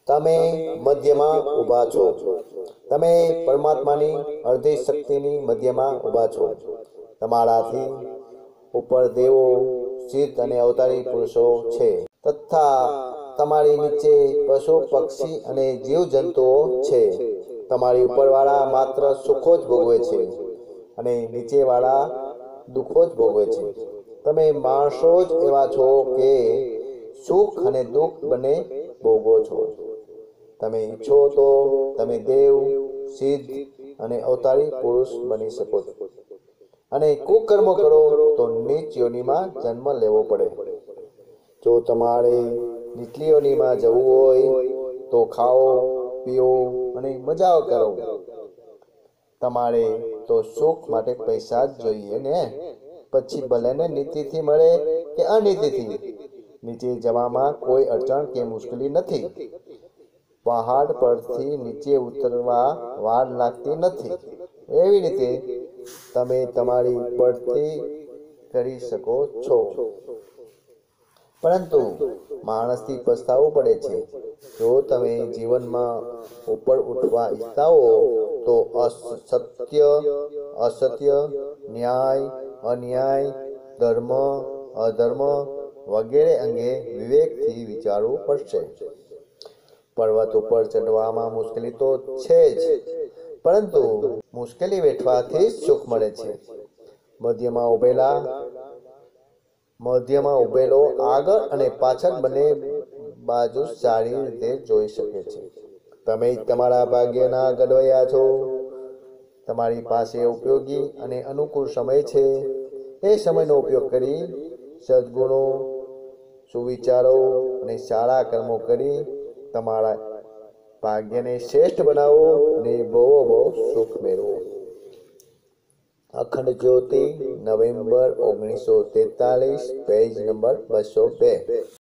તમે મધ્યમાં ઊભા છો। તમે પરમાત્માની અડધી શક્તિની મધ્યમાં ઊભા છો। તમારાથી ઉપર દેવો, સિદ્ધ અને અવતારી પુરુષો છે તથા તમારી નીચે પશુ, પક્ષી અને જીવજંતુઓ છે। તમારી ઉપરવાળા માત્ર સુખો જ ભોગવે છે અને નીચેવાળા દુઃખો જ ભોગવે છે। તમે માણસો જ એવા છો કે સુખ અને દુઃખ બંને ભોગવો છો। તમે ઈચ્છો તો તમે દેવ, સિદ્ધ અને અવતારી પુરુષ બની શકો છો અને કુકર્મ કરો તો નીચ યોનિમાં જન્મ લેવો પડે। જો તમારે નીચલી યોનિમાં જવું હોય તો ખાઓ, પીઓ અને મજા કરો। તમારે તો સુખ માટે પૈસા જ જોઈએ ને, પછી ભલે ને નીતિથી મળે કે અનીતિથી। નીચે જવામાં કોઈ અડચણ કે મુશ્કેલી નથી। પહાડ પરથી નીચે ઉતરવા વાર લાગતી નથી। એવી રીતે તમે તમારી બઢતી કરી શકો છો। પરંતુ માણસથી પસ્તાવું પડે છે। જો તમે જીવનમાં ઉપર ઉઠવા ઈચ્છતા હો તો સત્ય, અસત્ય, ન્યાય, અન્યાય, ધર્મ, અધર્મ વગેરે અંગે વિવેકથી વિચારવું પડશે। પર્વત ઉપર ચઢવામાં મુશ્કેલી તો છે જ, પરંતુ મુશ્કેલી વેઠવાથી જ સુખ મળે છે। મધ્યમાં ઉભેલો આગળ અને પાછળ બંને બાજુ સારી રીતે જોઈ શકે છે। તમે તમારા ભાગ્યના ઘડવૈયા છો। તમારી પાસે ઉપયોગી અને અનુકૂળ સમય છે। એ સમયનો ઉપયોગ કરી સદ્ગુણો, સુવિચારો અને સારા કર્મો કરી તમારા ભાગ્યને શ્રેષ્ઠ બનાવો અને બહુ સુખ મેળવો। અખંડ જ્યોતિ, નવેમ્બર 1943, પેજ નંબર 202।